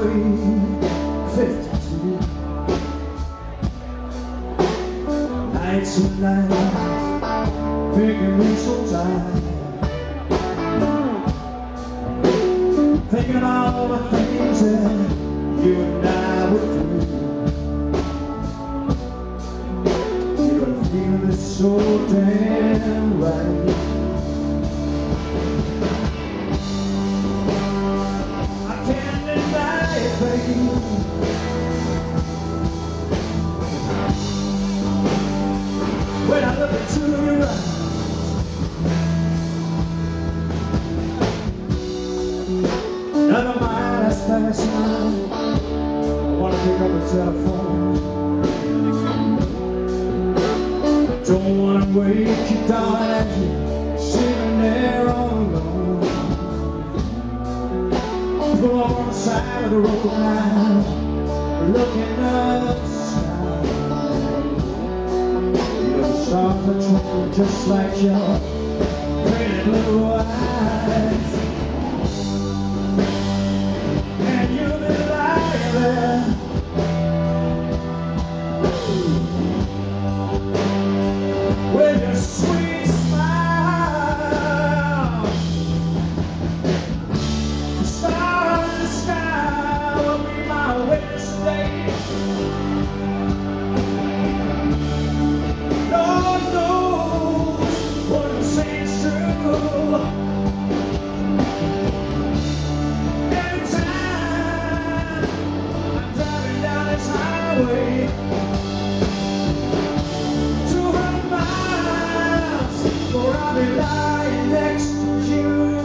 Highway 52. Nights and nights, figuring so tired, thinking about all the things that you and I would do. You don't feel this so damn right. I can't deny it, baby. When I look into your eyes, never mind, that's past mine. I wanna pick up the telephone. Don't wanna wake you down as you're sitting there all alone. Pull up on the side of the road now, looking up the sky. You're soft and twinkle just like your pretty blue eyes. And you'll be lying there with your sweet smile. The star in the sky will be my witness today. Lord knows what I'm saying is true. Every time I'm driving down this highway, 200 miles, or I'll be lying next to you.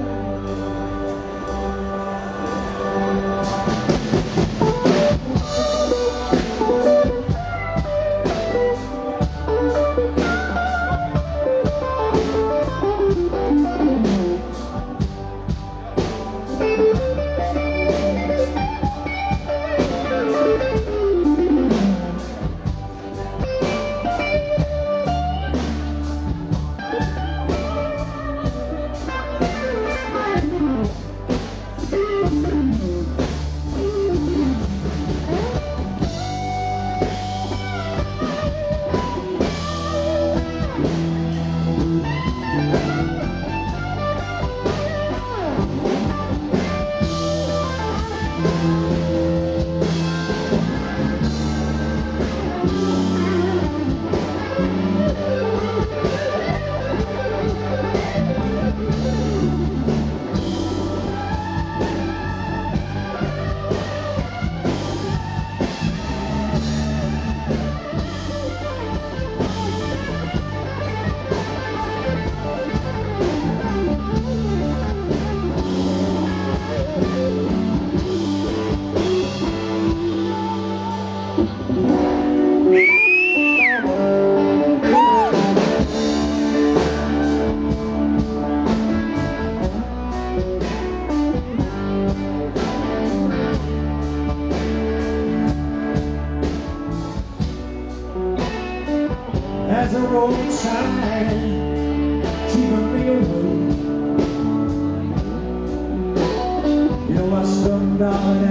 As a roadside, keeping me away. You know I stuck down